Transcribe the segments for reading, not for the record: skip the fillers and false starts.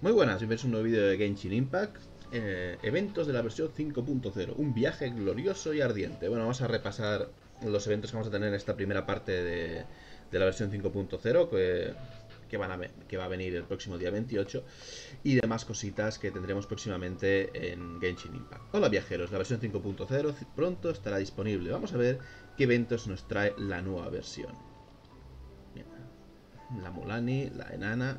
Muy buenas, bienvenidos a un nuevo vídeo de Genshin Impact. Eventos de la versión 5.0, un viaje glorioso y ardiente. Bueno, vamos a repasar los eventos que vamos a tener en esta primera parte de la versión 5.0 que va a venir el próximo día 28 y demás cositas que tendremos próximamente en Genshin Impact. Hola viajeros, la versión 5.0 pronto estará disponible. Vamos a ver qué eventos nos trae la nueva versión. Mira, la Mulani, la enana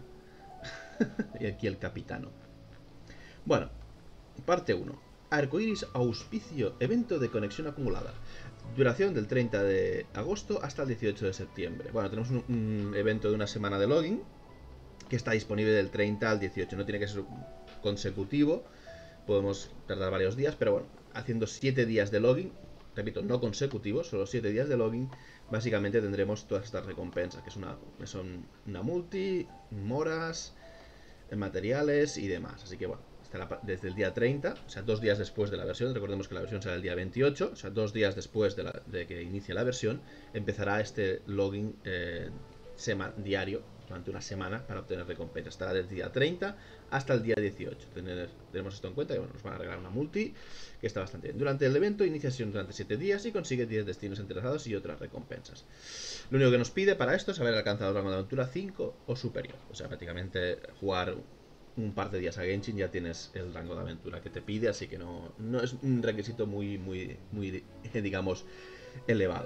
y aquí el capitano. Bueno, parte 1. Arcoiris Auspicio, evento de conexión acumulada. Duración del 30 de agosto hasta el 18 de septiembre. Bueno, tenemos un evento de una semana de login que está disponible del 30 al 18. No tiene que ser consecutivo, podemos tardar varios días, pero bueno, haciendo 7 días de login, repito, no consecutivos, solo 7 días de login, básicamente tendremos todas estas recompensas, que son una multi, moras, materiales y demás. Así que bueno, desde el día 30, o sea, 2 días después de la versión, recordemos que la versión será el día 28, o sea, 2 días después de que inicie la versión, empezará este login diario durante una semana para obtener recompensas. Estará desde el día 30 hasta el día 18. Tenemos esto en cuenta, que bueno, nos van a regalar una multi, que está bastante bien. Durante el evento, inicia sesión durante 7 días y consigue 10 destinos entrelazados y otras recompensas. Lo único que nos pide para esto es haber alcanzado el rango de aventura 5 o superior. O sea, prácticamente jugar un par de días a Genshin ya tienes el rango de aventura que te pide, así que no es un requisito muy digamos, elevado.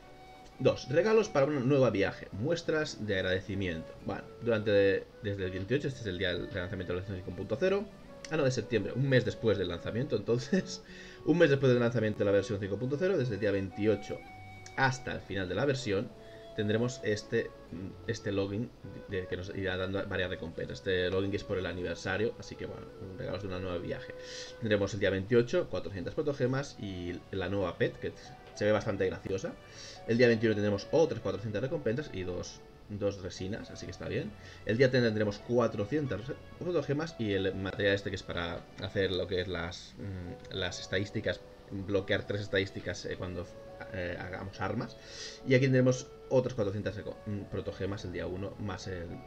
2. Regalos para un nuevo viaje. Muestras de agradecimiento. Bueno, desde el 28, este es el día de lanzamiento de la versión 5.0. Ah, no, de septiembre, un mes después del lanzamiento, entonces, un mes después del lanzamiento de la versión 5.0, desde el día 28 hasta el final de la versión, tendremos este login que nos irá dando varias recompensas. Este login es por el aniversario, así que bueno, regalos de un nuevo viaje. Tendremos el día 28 400 protogemas y la nueva pet, que se ve bastante graciosa. El día 21 tendremos otras 400 recompensas y dos resinas, así que está bien. El día 30 tendremos 400 protogemas y el material este que es para hacer lo que es las estadísticas, bloquear 3 estadísticas cuando hagamos armas. Y aquí tendremos otros 400 protogemas el día 1 más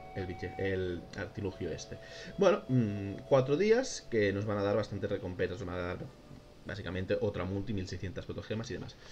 el artilugio este. Bueno, 4 días que nos van a dar bastantes recompensas, nos van a dar básicamente otra multi, 1600 protogemas y demás.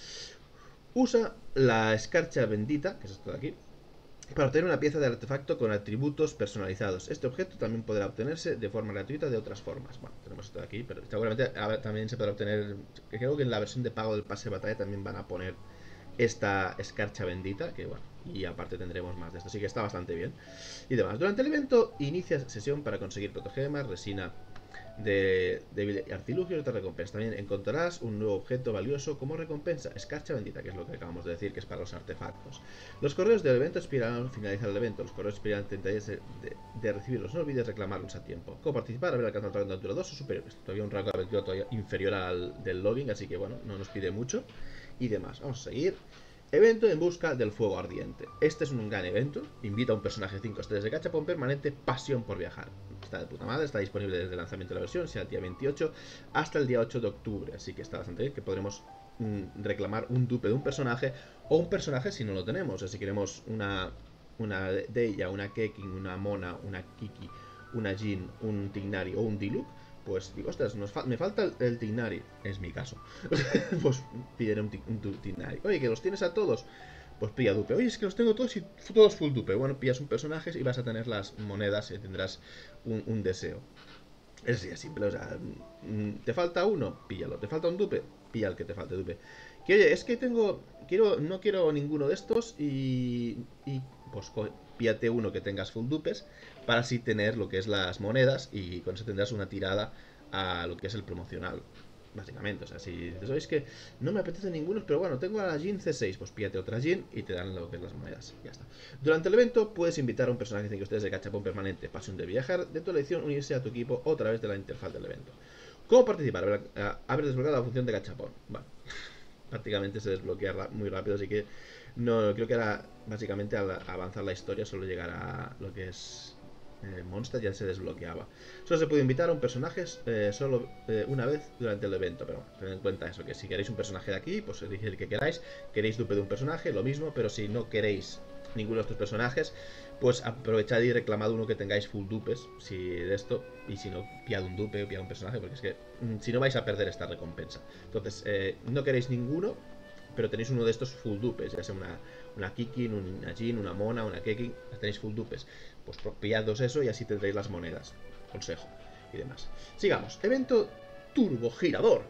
Usa la escarcha bendita, que es esto de aquí, para obtener una pieza de artefacto con atributos personalizados. Este objeto también podrá obtenerse de forma gratuita de otras formas. Bueno, tenemos esto de aquí, pero seguramente también se podrá obtener. Creo que en la versión de pago del pase de batalla también van a poner esta escarcha bendita, que bueno, y aparte tendremos más de esto, así que está bastante bien. Y demás. Durante el evento inicia sesión para conseguir protogemas, resina de artilugio y otra recompensa. También encontrarás un nuevo objeto valioso como recompensa, escarcha bendita, que es lo que acabamos de decir, que es para los artefactos. Los correos del evento expirarán al finalizar el evento. Los correos expirarán 30 días de recibirlos. No olvides reclamarlos a tiempo. ¿Cómo participar? Haber alcanzado el rango de aventura 2 o superior. Todavía un rango de aventura todavía inferior al del login, así que bueno, no nos pide mucho. Y demás. Vamos a seguir. Evento en busca del fuego ardiente. Este es un gran evento. Invita a un personaje 5 estrellas de gachapón permanente, pasión por viajar. Está de puta madre, está disponible desde el lanzamiento de la versión, sea el día 28 hasta el día 8 de octubre. Así que está bastante bien, que podremos reclamar un dupe de un personaje o un personaje si no lo tenemos. O sea, si queremos una Deya, una Kekin, una Mona, una Kiki, una Jin, un Tignari o un Diluc, pues digo, ostras, me falta el Tignari, es mi caso. Pues pillaré un Tignari. Oye, que los tienes a todos, pues pilla dupe. Oye, es que los tengo todos y todos full dupe. Bueno, pillas un personaje y vas a tener las monedas y tendrás un deseo. Es así de simple, o sea, te falta uno, píllalo. Te falta un dupe, pilla el que te falte dupe. Que oye, es que no quiero ninguno de estos y pues píllate uno que tengas full dupes para así tener lo que es las monedas y con eso tendrás una tirada a lo que es el promocional. Básicamente, o sea, si dices, es que no me apetece ninguno, pero bueno, tengo a la Jin C6, pues píllate otra Jin y te dan lo que es las monedas. Ya está. Durante el evento puedes invitar a un personaje que ustedes de gachapón permanente, pasión de viajar, de tu elección, unirse a tu equipo o a través de la interfaz del evento. ¿Cómo participar? Haber desbloqueado la función de gachapón. Bueno, prácticamente se desbloquea muy rápido, así que no creo que era básicamente al avanzar la historia, solo llegar a lo que es Monster ya se desbloqueaba. Solo se puede invitar a un personaje solo una vez durante el evento, pero tened en cuenta eso, que si queréis un personaje de aquí, pues elegid el que queráis. Queréis dupe de un personaje, lo mismo, pero si no queréis ninguno de estos personajes, pues aprovechad y reclamad uno que tengáis full dupes, si de esto, y si no, pillad un dupe o pillad un personaje, porque es que si no vais a perder esta recompensa. Entonces, no queréis ninguno, pero tenéis uno de estos full dupes, ya sea una Kikin, una Jin, una Mona, una Kekin, tenéis full dupes. Pues pillad dos eso y así tendréis las monedas. Consejo y demás. Sigamos. Evento Turbo Girador.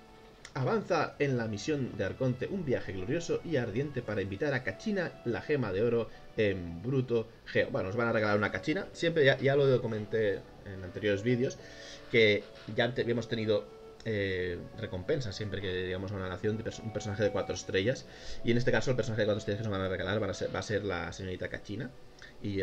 Avanza en la misión de Arconte un viaje glorioso y ardiente para invitar a Kachina, la gema de oro en Bruto Geo. Bueno, nos van a regalar una Kachina. Siempre ya lo comenté en anteriores vídeos, que ya hemos tenido recompensas siempre que digamos una nación de un personaje de 4 estrellas. Y en este caso el personaje de 4 estrellas que nos van a regalar va a ser la señorita Kachina. Y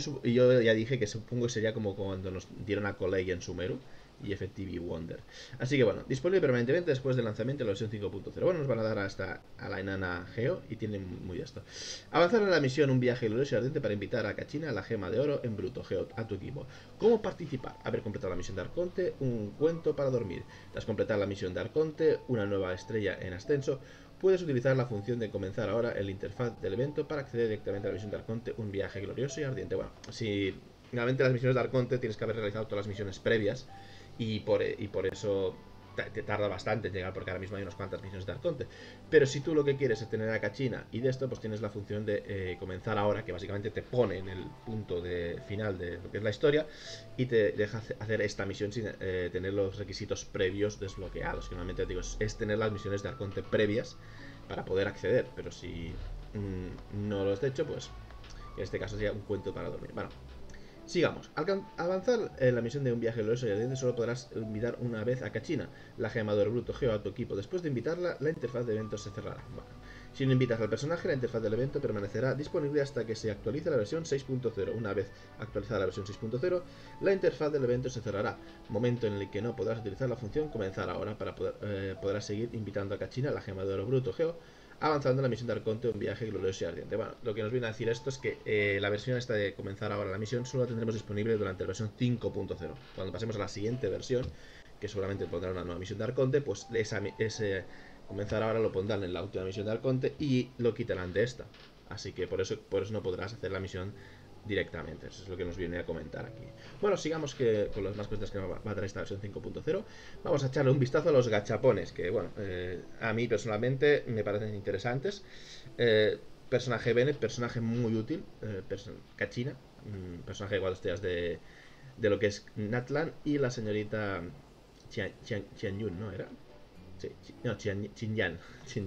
yo ya dije que supongo que sería como cuando nos dieron a Colei en Sumeru y FTV Wonder. Así que bueno, disponible permanentemente después del lanzamiento de la versión 5.0. Bueno, nos van a dar a la enana Geo y tienen muy esto. Avanzar en la misión un viaje glorioso y ardiente para invitar a Kachina, la gema de oro en Bruto Geo, a tu equipo. ¿Cómo participar? Haber completado la misión de Arconte, un cuento para dormir. Tras completar la misión de Arconte, una nueva estrella en ascenso, puedes utilizar la función de comenzar ahora el interfaz del evento para acceder directamente a la misión de Arconte, un viaje glorioso y ardiente. Bueno, si realmente las misiones de Arconte tienes que haber realizado todas las misiones previas y por eso te tarda bastante en llegar, porque ahora mismo hay unas cuantas misiones de Arconte. Pero si tú lo que quieres es tener a Kachina y de esto, pues tienes la función de comenzar ahora, que básicamente te pone en el punto de final de lo que es la historia y te deja hacer esta misión sin tener los requisitos previos desbloqueados, que normalmente digo es tener las misiones de Arconte previas para poder acceder, pero si no lo has hecho, pues en este caso sería un cuento para dormir. Bueno, sigamos. Al avanzar en la misión de un viaje glorioso y ardiente, solo podrás invitar una vez a Kachina, la gema de oro Bruto Geo, a tu equipo. Después de invitarla, la interfaz de eventos se cerrará. Bueno, si no invitas al personaje, la interfaz del evento permanecerá disponible hasta que se actualice la versión 6.0. Una vez actualizada la versión 6.0, la interfaz del evento se cerrará, momento en el que no podrás utilizar la función comenzar ahora para podrás seguir invitando a Kachina, la gema de oro Bruto Geo, avanzando en la misión de Arconte, un viaje glorioso y ardiente. Bueno, lo que nos viene a decir esto es que la versión esta de comenzar ahora la misión solo la tendremos disponible durante la versión 5.0. Cuando pasemos a la siguiente versión, que seguramente pondrá una nueva misión de Arconte, pues ese comenzar ahora lo pondrán en la última misión de Arconte y lo quitarán de esta. Así que por eso no podrás hacer la misión directamente. Eso es lo que nos viene a comentar aquí. Bueno, sigamos con las más cosas que va a traer esta versión 5.0. Vamos a echarle un vistazo a los gachapones, que bueno, a mí personalmente me parecen interesantes. Personaje Bennett, personaje muy útil. Kachina, personaje de 4 estrellas de lo que es Natlan, y la señorita Qianyun, ¿no era? Sí, no, Xinyan.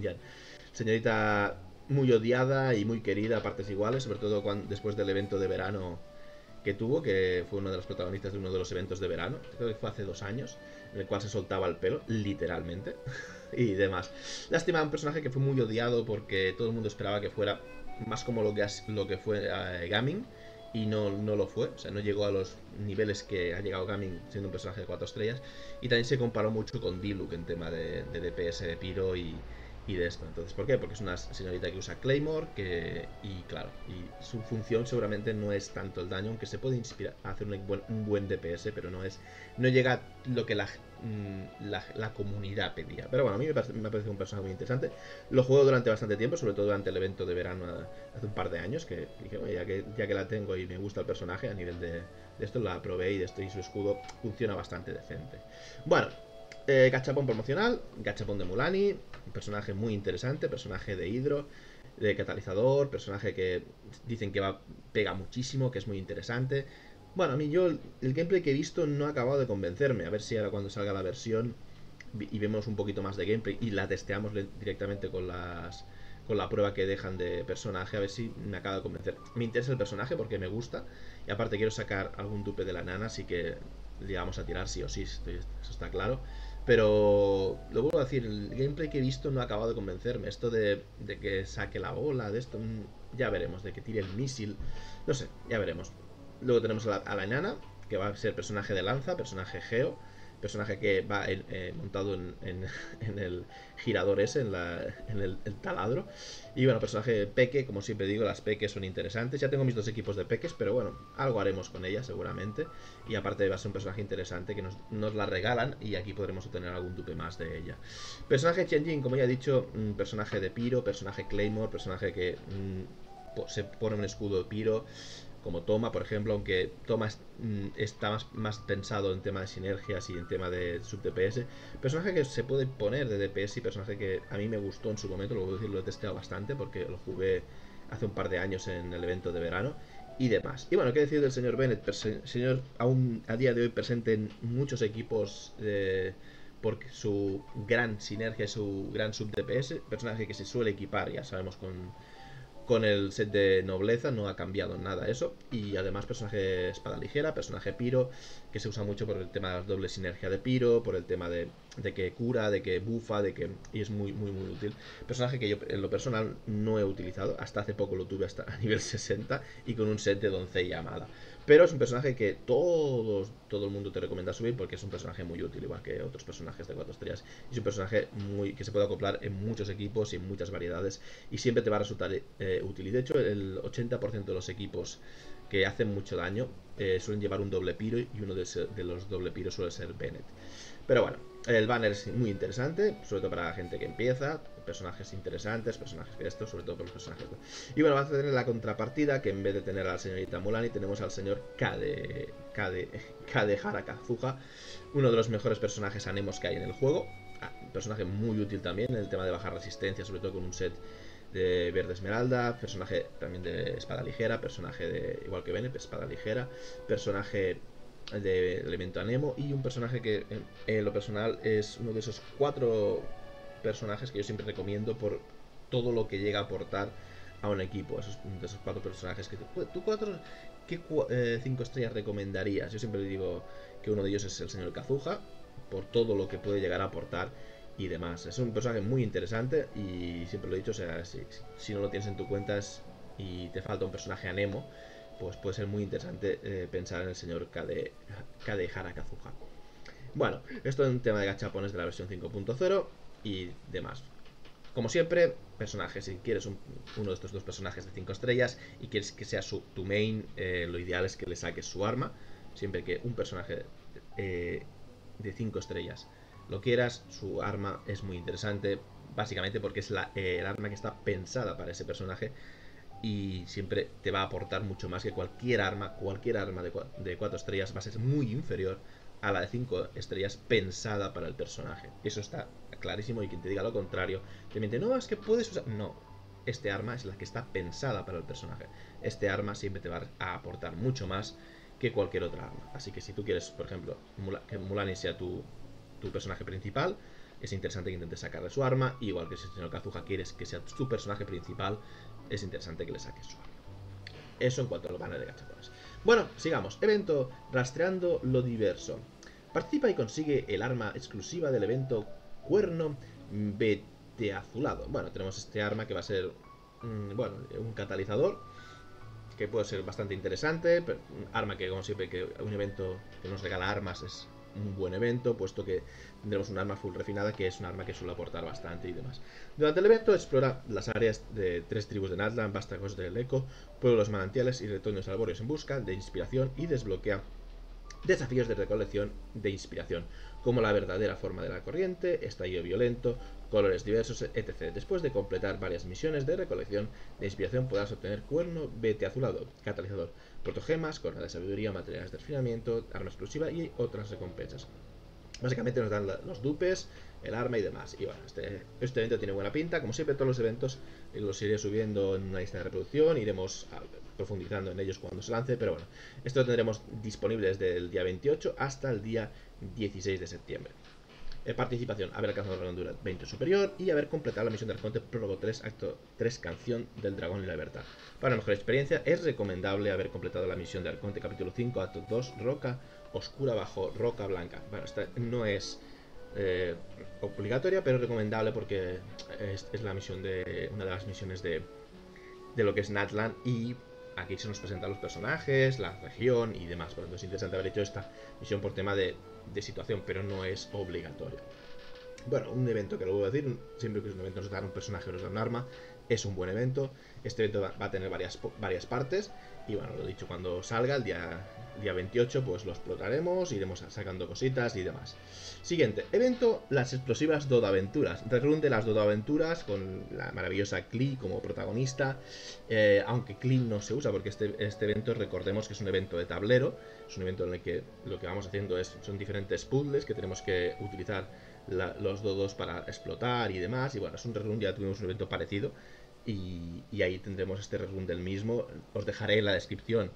Señorita muy odiada y muy querida a partes iguales, sobre todo después del evento de verano que tuvo, que fue uno de los protagonistas de uno de los eventos de verano, creo que fue hace 2 años, en el cual se soltaba el pelo, literalmente, y demás. Lástima, un personaje que fue muy odiado porque todo el mundo esperaba que fuera más como lo que fue Gaming, y no lo fue, o sea, no llegó a los niveles que ha llegado Gaming siendo un personaje de 4 estrellas, y también se comparó mucho con Diluc en tema de DPS de Pyro y de esto. Entonces, ¿por qué? Porque es una señorita que usa Claymore, y claro, y su función seguramente no es tanto el daño, aunque se puede inspirar a hacer un buen DPS, pero no llega a lo que la comunidad pedía. Pero bueno, a mí me ha parecido un personaje muy interesante. Lo juego durante bastante tiempo, sobre todo durante el evento de verano hace un par de años, que dije, oye, ya que la tengo y me gusta el personaje a nivel de esto, la probé y su escudo funciona bastante decente. Bueno, gachapón promocional, gachapón de Mulani, un personaje muy interesante, personaje de hidro, de catalizador, personaje que dicen que pega muchísimo, que es muy interesante. Bueno, a mí el gameplay que he visto no ha acabado de convencerme, a ver si ahora cuando salga la versión y vemos un poquito más de gameplay y la testeamos directamente con la prueba que dejan de personaje, a ver si me acaba de convencer. Me interesa el personaje porque me gusta, y aparte quiero sacar algún dupe de la nana, así que le vamos a tirar sí o sí, eso está claro. Pero lo vuelvo a decir, el gameplay que he visto no ha acabado de convencerme. Esto de que saque la bola, de esto, ya veremos, de que tire el misil, no sé, ya veremos. Luego tenemos a la enana, que va a ser personaje de lanza, personaje Geo, personaje que va montado en el girador ese, en el taladro. Y bueno, personaje Peque, como siempre digo, las Peques son interesantes. Ya tengo mis 2 equipos de Peques, pero bueno, algo haremos con ella seguramente. Y aparte va a ser un personaje interesante que nos la regalan, y aquí podremos obtener algún dupe más de ella. Personaje Qianjin, como ya he dicho, personaje de Pyro, personaje Claymore, personaje que se pone un escudo de Pyro como Toma, por ejemplo, aunque Toma está más pensado en tema de sinergias y en tema de sub-DPS. Personaje que se puede poner de DPS y personaje que a mí me gustó en su momento, lo voy a decir, lo he testeado bastante porque lo jugué hace un par de años en el evento de verano y demás. Y bueno, ¿qué decir del señor Bennett? Señor aún a día de hoy presente en muchos equipos por su gran sinergia, su gran sub-DPS, personaje que se suele equipar, ya sabemos, con el set de nobleza, no ha cambiado nada eso. Y además personaje espada ligera, personaje piro, que se usa mucho por el tema de la doble sinergia de piro, por el tema de que cura, de que bufa, y es muy útil. Personaje que yo en lo personal no he utilizado, hasta hace poco lo tuve hasta a nivel 60 y con un set de doncella amada. Pero es un personaje que todo el mundo te recomienda subir porque es un personaje muy útil, igual que otros personajes de 4 estrellas. Es un personaje que se puede acoplar en muchos equipos y en muchas variedades y siempre te va a resultar útil. Y de hecho, el 80% de los equipos que hacen mucho daño suelen llevar un doble piro y uno de los doble piros suele ser Bennett. Pero bueno, el banner es muy interesante, sobre todo para la gente que empieza, personajes interesantes, personajes que esto, sobre todo por los personajes. Y bueno, vamos a tener la contrapartida, que en vez de tener a la señorita Mulani, tenemos al señor Kadehara Kazuha, uno de los mejores personajes anemos que hay en el juego. Un personaje muy útil también en el tema de bajar resistencia, sobre todo con un set de verde esmeralda, personaje también de espada ligera, personaje de, igual que Bennett, espada ligera, personaje de elemento anemo y un personaje que en lo personal es uno de esos 4 personajes que yo siempre recomiendo por todo lo que llega a aportar a un equipo. De esos 4 personajes que tú 4, ¿qué 5 estrellas recomendarías? Yo siempre le digo que uno de ellos es el señor Kazuha por todo lo que puede llegar a aportar y demás. Es un personaje muy interesante y siempre lo he dicho, o sea, si no lo tienes en tu cuenta y te falta un personaje anemo, pues puede ser muy interesante pensar en el señor Kadehara Kazuha. Bueno, esto es un tema de gachapones de la versión 5.0 y demás. Como siempre, personajes, si quieres uno de estos 2 personajes de 5 estrellas y quieres que sea tu main, lo ideal es que le saques su arma. Siempre que un personaje de 5 estrellas lo quieras, su arma es muy interesante, básicamente porque es el arma que está pensada para ese personaje y siempre te va a aportar mucho más que cualquier arma de 4 estrellas va a ser muy inferior a la de 5 estrellas pensada para el personaje. Eso está clarísimo y quien te diga lo contrario te miente, no, es que puedes usar... No, este arma es la que está pensada para el personaje. Este arma siempre te va a aportar mucho más que cualquier otra arma. Así que si tú quieres, por ejemplo, que Mulani sea tu personaje principal, es interesante que intentes sacarle su arma, igual que si el señor Kazuha quieres que sea tu personaje principal, es interesante que le saques su arma. Eso en cuanto a los banners de gachapones. Bueno, sigamos. Evento Rastreando lo Diverso. Participa y consigue el arma exclusiva del evento Cuerno Veteazulado. Bueno, tenemos este arma que va a ser un catalizador, que puede ser bastante interesante. Pero un arma que, como siempre, que un evento que nos regala armas es un buen evento, puesto que tendremos un arma full refinada, que es un arma que suele aportar bastante y demás. Durante el evento explora las áreas de 3 tribus de Natlan, vástagos del Eco, pueblos manantiales y retoños arbóreos en busca de inspiración y desbloquea desafíos de recolección de inspiración, como la verdadera forma de la corriente, estallido violento, colores diversos, etc. Después de completar varias misiones de recolección de inspiración podrás obtener cuerno veteazulado, catalizador, protogemas, corona de sabiduría, materiales de refinamiento, arma exclusiva y otras recompensas. Básicamente nos dan los dupes, el arma y demás. Y bueno, este evento tiene buena pinta. Como siempre, todos los eventos los iré subiendo en una lista de reproducción. Iremos profundizando en ellos cuando se lance. Pero bueno, esto lo tendremos disponible desde el día 28 hasta el día 16 de septiembre. Participación: haber alcanzado la ranura 20 superior y haber completado la misión de Arconte Prólogo 3, Acto 3, Canción del Dragón y la Libertad. Para una mejor experiencia, es recomendable haber completado la misión de Arconte Capítulo 5, Acto 2, Roca Oscura bajo Roca Blanca. Bueno, esta no es obligatoria, pero recomendable porque es la misión de una de las misiones de lo que es Natlan, y aquí se nos presentan los personajes, la región y demás. Por lo tanto, es interesante haber hecho esta misión por tema de situación, pero no es obligatoria. Bueno, un evento que lo voy a decir, siempre que es un evento nos dan un personaje o nos dan un arma, es un buen evento. Este evento va a tener varias partes Y bueno, lo dicho, cuando salga el día 28, pues lo explotaremos, iremos sacando cositas y demás. Siguiente, evento, las explosivas Dodo-aventuras. Rerun de las Dodo-aventuras con la maravillosa Klee como protagonista. Aunque Klee no se usa porque este evento, recordemos que es un evento de tablero. Es un evento en el que lo que vamos haciendo son diferentes puzzles que tenemos que utilizar los Dodos para explotar y demás. Y bueno, es un rerun, ya tuvimos un evento parecido. Y ahí tendremos este rerun del mismo. Os dejaré en la descripción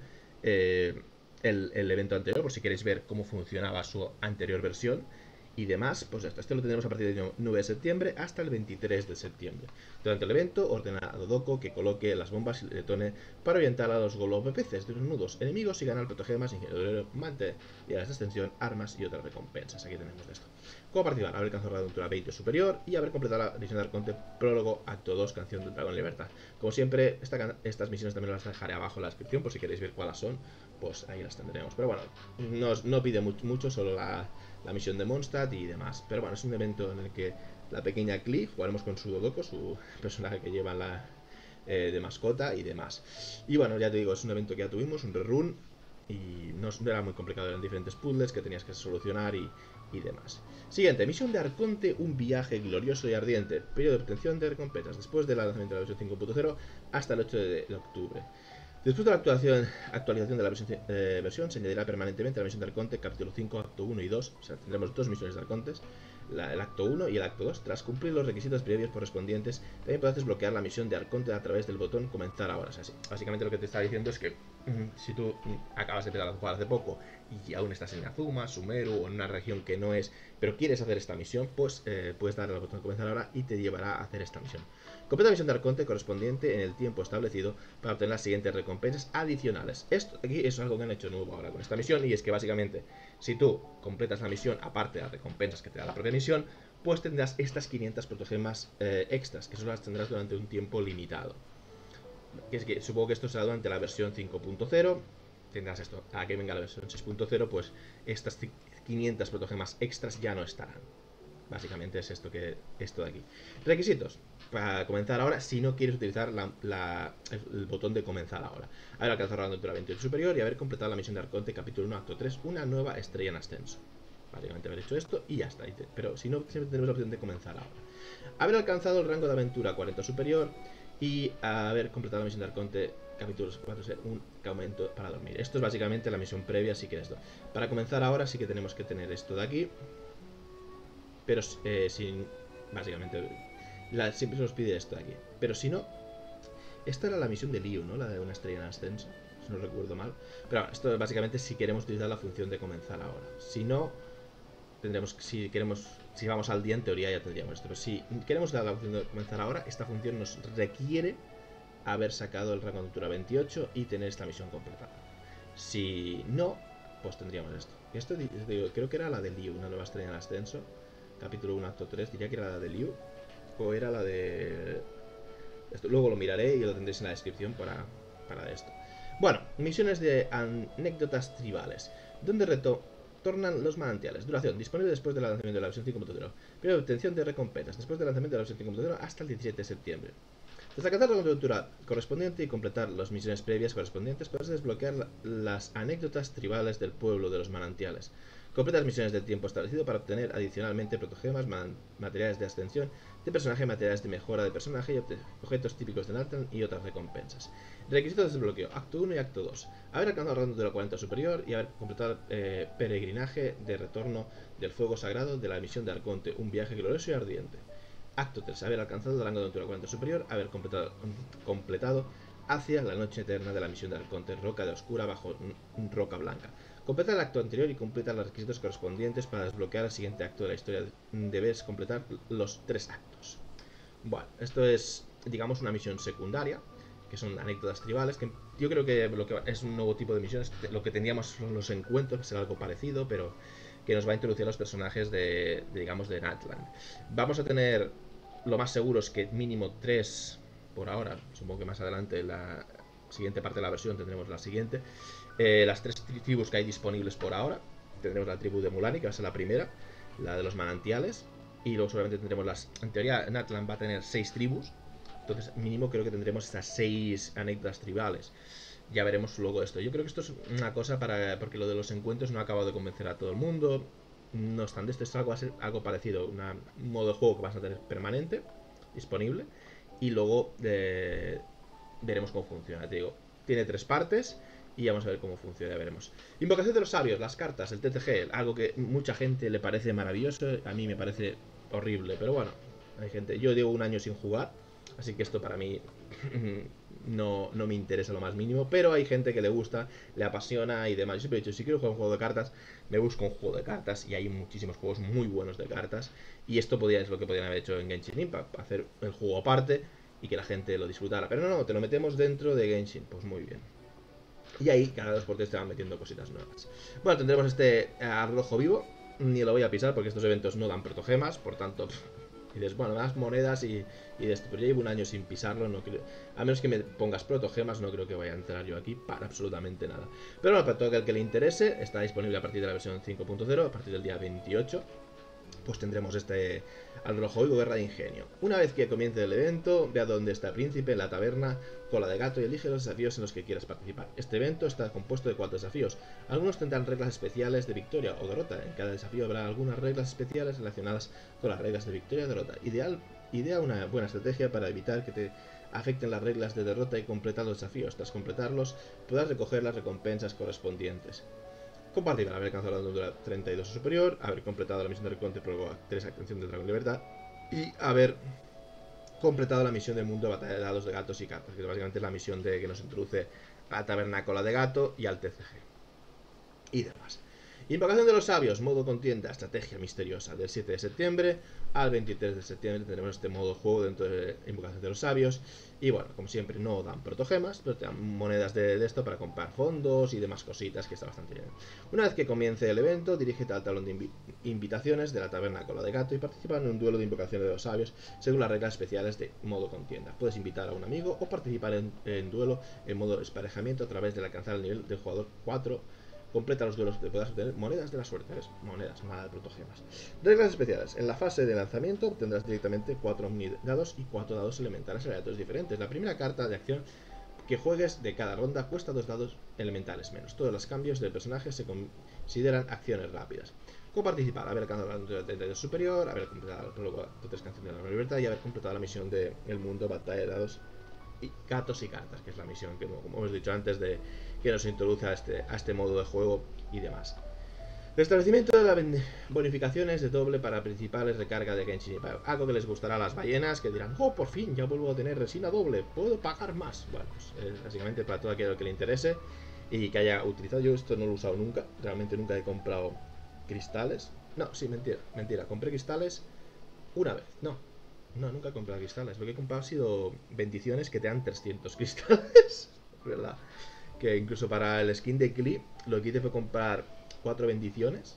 el evento anterior por si queréis ver cómo funcionaba su anterior versión y demás. Pues esto lo tendremos a partir del 9 de septiembre hasta el 23 de septiembre. Durante el evento ordena a Dodoko que coloque las bombas y detone para orientar a los golopeces de los nudos enemigos y ganar protogemas, ingenio, materiales de extensión, armas y otras recompensas. Aquí tenemos esto. ¿Cómo participar? Haber alcanzado la aventura 20 superior y haber completado la misión de Arconte prólogo acto 2, canción del dragón libertad. Como siempre, estas misiones también las dejaré abajo en la descripción por si queréis ver cuáles son, pues ahí las tendremos. Pero bueno, no pide mucho, solo la misión de Mondstadt y demás. Pero bueno, es un evento en el que la pequeña Klee jugaremos con su Dodoko, su personaje que lleva de mascota y demás. Y bueno, ya te digo, es un evento que ya tuvimos, un rerun, y no era muy complicado, eran diferentes puzzles que tenías que solucionar y demás. Siguiente, misión de Arconte, un viaje glorioso y ardiente. Periodo de obtención de recompensas después del lanzamiento de la versión 5.0 hasta el 8 de octubre. Después de la actualización de la versión, se añadirá permanentemente la misión de Arconte, capítulo 5, acto 1 y 2. O sea, tendremos dos misiones de Arcontes, el acto 1 y el acto 2. Tras cumplir los requisitos previos correspondientes, también podrás desbloquear la misión de Arconte a través del botón comenzar ahora. O sea, sí, básicamente lo que te está diciendo es que si tú acabas de empezar a jugar hace poco y aún estás en Azuma, Sumeru o en una región que no es, pero quieres hacer esta misión, pues puedes darle al botón de comenzar ahora y te llevará a hacer esta misión. Completa la misión de Arconte correspondiente en el tiempo establecido para obtener las siguientes recompensas adicionales. Esto aquí es algo que han hecho nuevo ahora con esta misión, y es que básicamente si tú completas la misión, aparte de las recompensas que te da la propia misión, pues tendrás estas 500 protogemas extras, que solo las tendrás durante un tiempo limitado. Supongo que esto será durante la versión 5.0. Tendrás esto. A que venga la versión 6.0, pues estas 500 protogemas extras ya no estarán. Básicamente es esto de aquí. Requisitos. Para comenzar ahora, si no quieres utilizar el botón de comenzar ahora. Haber alcanzado la aventura 28 superior y haber completado la misión de Arconte, capítulo 1, acto 3, una nueva estrella en ascenso. Básicamente haber hecho esto y ya está. Pero si no, siempre tenemos la opción de comenzar ahora. Haber alcanzado el rango de aventura 40 superior y haber completado la misión de Arconte, capítulos 4, ser un aumento para dormir. Esto es básicamente la misión previa, así que esto. Para comenzar ahora sí que tenemos que tener esto de aquí. Pero sin... Básicamente siempre se nos pide esto de aquí. Pero si no... Esta era la misión de Liu, ¿no? La de una estrella en ascenso, si no recuerdo mal. Pero bueno, esto básicamente si queremos utilizar la función de comenzar ahora. Si no, tendremos... Si vamos al día, en teoría ya tendríamos esto. Pero si queremos dar la función de comenzar ahora, esta función nos requiere haber sacado el rango de aventura 28 y tener esta misión completada. Si no, pues tendríamos esto. Y esto creo que era la de Liu, una nueva estrella en ascenso. Capítulo 1, acto 3, diría que era la de Liu. O era la de... Esto, luego lo miraré y lo tendréis en la descripción para esto. Bueno, misiones de anécdotas tribales, donde retornan los manantiales. Duración, disponible después del lanzamiento de la versión 5.0. Periodo de obtención de recompensas, después del lanzamiento de la versión 5.0 hasta el 17 de septiembre. Tras alcanzar la aventura correspondiente y completar las misiones previas correspondientes, podrás desbloquear las anécdotas tribales del pueblo de los manantiales. Completa las misiones del tiempo establecido para obtener adicionalmente protogemas, materiales de ascensión de personaje, materiales de mejora de personaje y objetos típicos de Natlan y otras recompensas. Requisitos de desbloqueo, acto 1 y acto 2. Haber alcanzado el rango de la 40 superior y haber completado peregrinaje de retorno del fuego sagrado de la misión de Arconte, un viaje glorioso y ardiente. Acto 3. Haber alcanzado el rango de aventura 40 superior, haber completado hacia la noche eterna de la misión de Arconte, roca de oscura bajo roca blanca. Completa el acto anterior y completa los requisitos correspondientes para desbloquear el siguiente acto de la historia. Debes completar los 3 actos. Bueno, esto es, digamos, una misión secundaria, que son anécdotas tribales, que yo creo que es un nuevo tipo de misiones. Lo que tendríamos son los encuentros, que será algo parecido, pero que nos va a introducir a los personajes digamos, de Natlan. Vamos a tener, lo más seguro es que mínimo 3 por ahora. Supongo que más adelante, en la siguiente parte de la versión, tendremos la siguiente. Las 3 tribus que hay disponibles por ahora. Tendremos la tribu de Mulani, que va a ser la primera, la de los manantiales, y luego seguramente tendremos en teoría Natlan va a tener 6 tribus, entonces mínimo creo que tendremos estas 6 anécdotas tribales. ya veremos luego esto. Yo creo que esto es una cosa porque lo de los encuentros no ha acabado de convencer a todo el mundo. No obstante, esto es algo, algo parecido, un modo de juego que vas a tener permanente, disponible, y luego veremos cómo funciona. Te digo, tiene 3 partes y vamos a ver cómo funciona, ya veremos. Invocación de los sabios, las cartas, el TCG, algo que mucha gente le parece maravilloso, a mí me parece horrible, pero bueno, hay gente, yo llevo un año sin jugar, así que esto para mí no me interesa lo más mínimo, pero hay gente que le gusta, le apasiona y demás. Yo siempre he dicho, si quiero jugar un juego de cartas, me busco un juego de cartas, y hay muchísimos juegos muy buenos de cartas, y esto es lo que podrían haber hecho en Genshin Impact, hacer el juego aparte y que la gente lo disfrutara, pero no, te lo metemos dentro de Genshin, pues muy bien. Y ahí cada 2x3 te van metiendo cositas nuevas. Bueno, tendremos este rojo vivo, ni lo voy a pisar porque estos eventos no dan protogemas, por tanto... Y dices, bueno, más monedas y de esto. Pero ya llevo un año sin pisarlo, no creo. A menos que me pongas protogemas, no creo que vaya a entrar yo aquí para absolutamente nada. Pero bueno, para todo aquel que le interese, está disponible a partir de la versión 5.0, a partir del día 28. Pues tendremos este al rojo vivo, guerra de ingenio. Una vez que comience el evento, ve a dónde está el príncipe, en la taberna, cola de gato, y elige los desafíos en los que quieras participar. Este evento está compuesto de 4 desafíos. Algunos tendrán reglas especiales de victoria o derrota. En cada desafío habrá algunas reglas especiales relacionadas con las reglas de victoria o derrota. Idea una buena estrategia para evitar que te afecten las reglas de derrota y completar los desafíos. Tras completarlos, podrás recoger las recompensas correspondientes. Compartir, haber alcanzado la altura 32 o superior, haber completado la misión de recompensas por 3 atención del dragón de libertad y haber completado la misión del mundo de batalla de dados de gatos y cartas, que básicamente es la misión de que nos introduce a la taberna cola de gato y al TCG y demás. Invocación de los sabios, modo contienda, estrategia misteriosa. Del 7 de septiembre al 23 de septiembre tendremos este modo de juego dentro de Invocación de los sabios. Y bueno, como siempre no dan protogemas, pero te dan monedas de esto para comprar fondos y demás cositas, que está bastante bien. Una vez que comience el evento, dirígete al tablón de invitaciones de la taberna cola de gato y participa en un duelo de Invocación de los sabios según las reglas especiales de modo contienda. Puedes invitar a un amigo o participar en duelo en modo emparejamiento a través de alcanzar el nivel del jugador 4. Completa los duelos que podrás obtener monedas de la suerte. ¿Ves? Monedas, nada de protogemas. Reglas especiales. En la fase de lanzamiento obtendrás directamente 4 dados y 4 dados elementales aleatorios diferentes. La primera carta de acción que juegues de cada ronda cuesta 2 dados elementales menos. Todos los cambios del personaje se consideran acciones rápidas. ¿Cómo participar? Haber alcanzado la altura 32 superior, haber completado el prólogo de 3 canciones de la libertad y haber completado la misión de El mundo, batalla de dados y gatos y cartas, que es la misión que, como hemos dicho antes, que nos introduce a este modo de juego y demás. El establecimiento de las bonificaciones de doble para principales recarga de Genshin Impact. Algo que les gustará a las ballenas, que dirán, oh, por fin, ya vuelvo a tener resina doble, puedo pagar más. Bueno, pues básicamente para todo aquello que le interese y que haya utilizado. Yo esto no lo he usado nunca, realmente nunca he comprado cristales. No, sí, mentira, compré cristales una vez, no, nunca he comprado cristales. Lo que he comprado ha sido bendiciones que te dan 300 cristales. ¿Verdad? Que incluso para el skin de Klee, lo que hice fue comprar 4 bendiciones.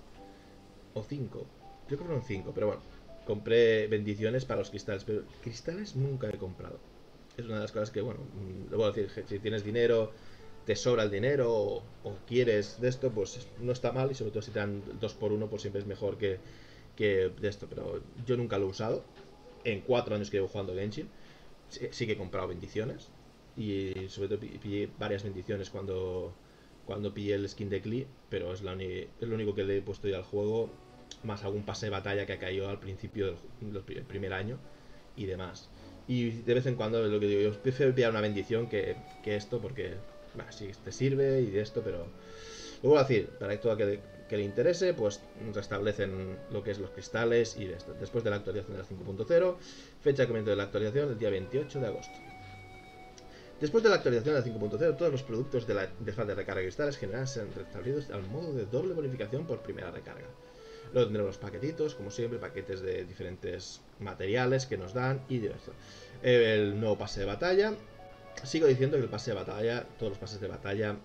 O 5. Yo compré un 5, pero bueno. Compré bendiciones para los cristales. Pero cristales nunca he comprado. Es una de las cosas que, bueno, lo voy a decir. Si tienes dinero, te sobra el dinero o quieres de esto, pues no está mal. Y sobre todo si te dan 2x1, pues siempre es mejor que de esto. Pero yo nunca lo he usado. En 4 años que llevo jugando Genshin, sí que he comprado bendiciones. Y sobre todo pillé varias bendiciones cuando pillé el skin de Klee. Pero es lo único que le he puesto yo al juego. Más algún pase de batalla que ha caído al principio del primer año y demás. Y de vez en cuando es lo que digo, yo prefiero pillar una bendición que esto, porque bueno, sí te sirve y de esto, pero lo voy a decir, para todo aquel que le interese, pues restablecen lo que es los cristales y de esto. Después de la actualización de la 5.0, fecha de comienzo de la actualización el día 28 de agosto. Después de la actualización de la 5.0, todos los productos de fase de recarga de cristales generales serán restablecidos al modo de doble bonificación por primera recarga. Luego tendremos los paquetitos, como siempre, paquetes de diferentes materiales que nos dan y de esto. El nuevo pase de batalla. Sigo diciendo que el pase de batalla, todos los pases de batalla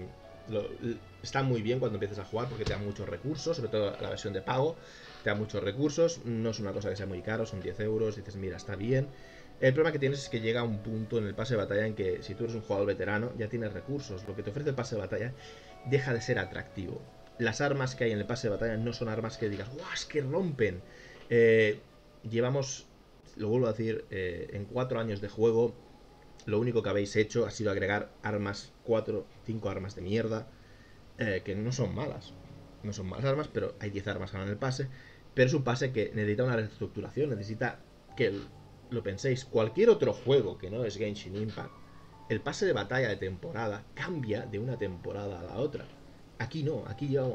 están muy bien cuando empieces a jugar porque te dan muchos recursos, sobre todo la versión de pago, te da muchos recursos, no es una cosa que sea muy caro, son 10 euros, dices, mira, está bien. El problema que tienes es que llega un punto en el pase de batalla en que si tú eres un jugador veterano ya tienes recursos, lo que te ofrece el pase de batalla deja de ser atractivo. Las armas que hay en el pase de batalla no son armas que digas, ¡guau! Es que rompen. Llevamos, lo vuelvo a decir, en 4 años de juego, lo único que habéis hecho ha sido agregar armas, 4, 5 armas de mierda, que no son malas. No son malas armas, pero hay 10 armas ahora en el pase. Pero es un pase que necesita una reestructuración, necesita que lo penséis. Cualquier otro juego que no es Genshin Impact, el pase de batalla de temporada cambia de una temporada a la otra. Aquí no, aquí ya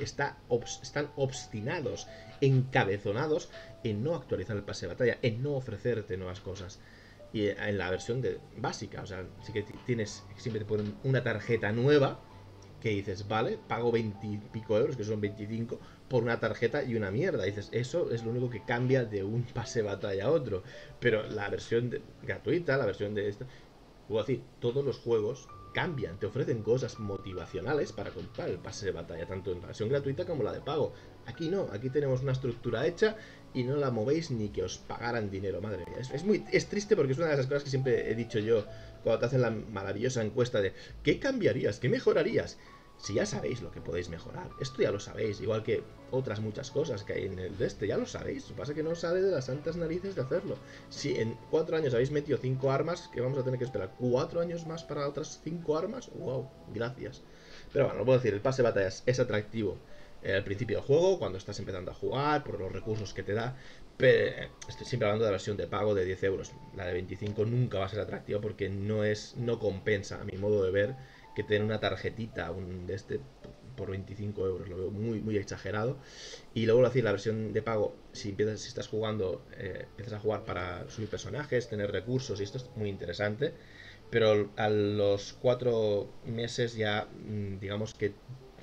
están obstinados, encabezonados en no actualizar el pase de batalla, en no ofrecerte nuevas cosas. Y en la versión básica, o sea, sí que siempre te ponen una tarjeta nueva que dices, vale, pago 20 y pico euros, que son 25, por una tarjeta y una mierda. Y dices, eso es lo único que cambia de un pase de batalla a otro. Pero la versión gratuita, la versión de esta, puedo decir, todos los juegos cambian, te ofrecen cosas motivacionales para comprar el pase de batalla, tanto en la versión gratuita como la de pago. Aquí no, aquí tenemos una estructura hecha y no la movéis ni que os pagaran dinero, madre mía. Es triste porque es una de esas cosas que siempre he dicho yo cuando te hacen la maravillosa encuesta de ¿qué cambiarías? ¿Qué mejorarías? Si ya sabéis lo que podéis mejorar, esto ya lo sabéis, igual que otras muchas cosas que hay en el de este, ya lo sabéis, lo que pasa es que no sale de las santas narices de hacerlo. Si en 4 años habéis metido 5 armas, que vamos a tener que esperar 4 años más para otras 5 armas, wow, gracias. Pero bueno, lo puedo decir, el pase de batallas es atractivo al principio del juego, cuando estás empezando a jugar, por los recursos que te da, pero estoy siempre hablando de la versión de pago de 10 euros. La de 25 nunca va a ser atractiva porque no compensa, a mi modo de ver, que tener una tarjetita de este por 25 euros. Lo veo muy, muy exagerado. Y luego lo decir, la versión de pago, si estás jugando, empiezas a jugar para subir personajes, tener recursos, y esto es muy interesante. Pero a los 4 meses ya, digamos que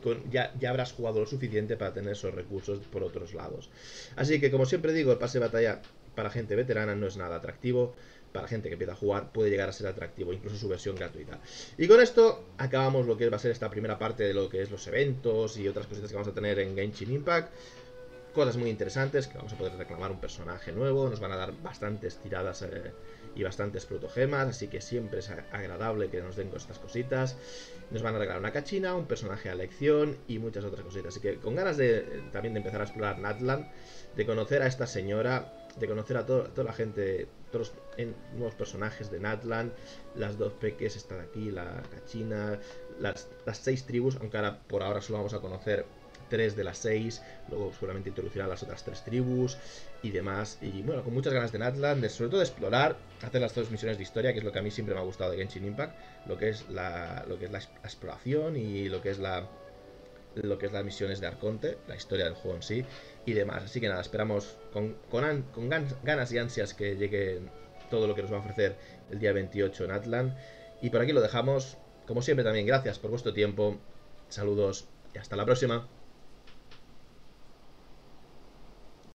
ya habrás jugado lo suficiente para tener esos recursos por otros lados. Así que, como siempre digo, el pase de batalla para gente veterana no es nada atractivo. Para gente que empieza a jugar puede llegar a ser atractivo, incluso su versión gratuita. Y con esto acabamos lo que va a ser esta primera parte de lo que es los eventos y otras cositas que vamos a tener en Genshin Impact. Cosas muy interesantes, que vamos a poder reclamar un personaje nuevo, nos van a dar bastantes tiradas y bastantes protogemas, así que siempre es agradable que nos den estas cositas. Nos van a regalar una cachina, un personaje a elección y muchas otras cositas. Así que con ganas también de empezar a explorar Natlan, de conocer a esta señora, de conocer a toda la gente, todos los nuevos personajes de Natlan, las 2 peques, esta de aquí, la cachina, las 6 tribus, aunque ahora por ahora solo vamos a conocer 3 de las 6, luego seguramente introducirán las otras 3 tribus y demás. Y bueno, con muchas ganas de Natlan, sobre todo de explorar, hacer las 2 misiones de historia, que es lo que a mí siempre me ha gustado de Genshin Impact, lo que es la exploración y lo que es las misiones de Arconte, la historia del juego en sí y demás. Así que nada, esperamos con ganas y ansias que llegue todo lo que nos va a ofrecer el día 28 en Natlan. Y por aquí lo dejamos. Como siempre también, gracias por vuestro tiempo. Saludos y hasta la próxima.